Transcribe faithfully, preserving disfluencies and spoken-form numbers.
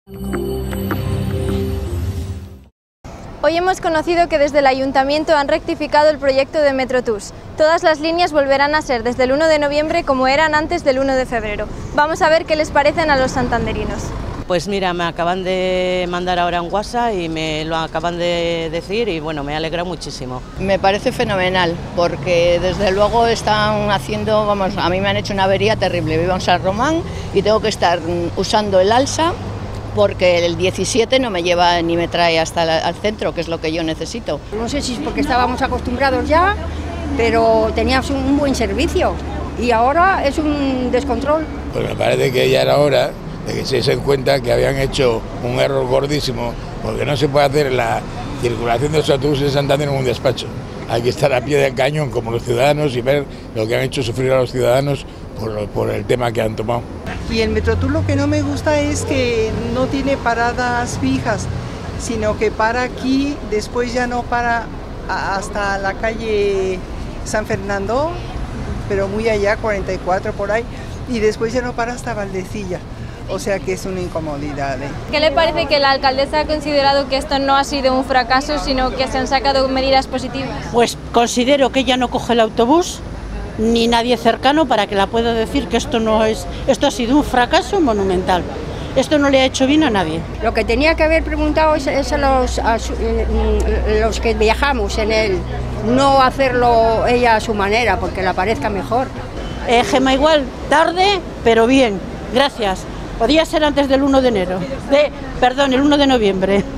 Hoy hemos conocido que desde el Ayuntamiento han rectificado el proyecto de Metrotús. Todas las líneas volverán a ser desde el uno de noviembre como eran antes del uno de febrero. Vamos a ver qué les parecen a los santanderinos. Pues mira, me acaban de mandar ahora un WhatsApp y me lo acaban de decir y bueno, me alegra muchísimo. Me parece fenomenal porque desde luego están haciendo, vamos, a mí me han hecho una avería terrible. Vivo en San Román y tengo que estar usando el alsa porque el diecisiete no me lleva ni me trae hasta el al centro, que es lo que yo necesito. No sé si es porque estábamos acostumbrados ya, pero teníamos un buen servicio y ahora es un descontrol. Pues me parece que ya era hora de que se den cuenta que habían hecho un error gordísimo, porque no se puede hacer la circulación de los autobuses en Santander en un despacho. Hay que estar a pie del cañón como los ciudadanos y ver lo que han hecho sufrir a los ciudadanos por, por el tema que han tomado. Y el Metrotús lo que no me gusta es que no tiene paradas fijas, sino que para aquí, después ya no para hasta la calle San Fernando, pero muy allá, cuarenta y cuatro por ahí, y después ya no para hasta Valdecilla. O sea que es una incomodidad. ¿eh? ¿Qué le parece que la alcaldesa ha considerado que esto no ha sido un fracaso, sino que se han sacado medidas positivas? Pues considero que ella no coge el autobús, ni nadie cercano para que la pueda decir que esto no es, esto ha sido un fracaso monumental. Esto no le ha hecho bien a nadie. Lo que tenía que haber preguntado es, es a, los, a su, eh, los que viajamos en él, no hacerlo ella a su manera, porque le parezca mejor. Eh, Gema, igual, tarde, pero bien, gracias. Podía ser antes del uno de enero, de, perdón, el uno de noviembre.